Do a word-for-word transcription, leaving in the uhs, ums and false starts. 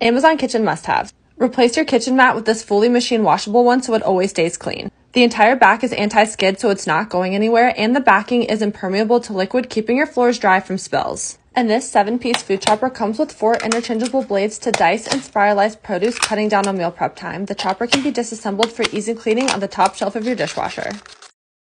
Amazon kitchen must-haves. Replace your kitchen mat with this fully machine washable one so it always stays clean. The entire back is anti-skid so it's not going anywhere, and the backing is impermeable to liquid, keeping your floors dry from spills. And this seven-piece food chopper comes with four interchangeable blades to dice and spiralize produce, cutting down on meal prep time. The chopper can be disassembled for easy cleaning on the top shelf of your dishwasher.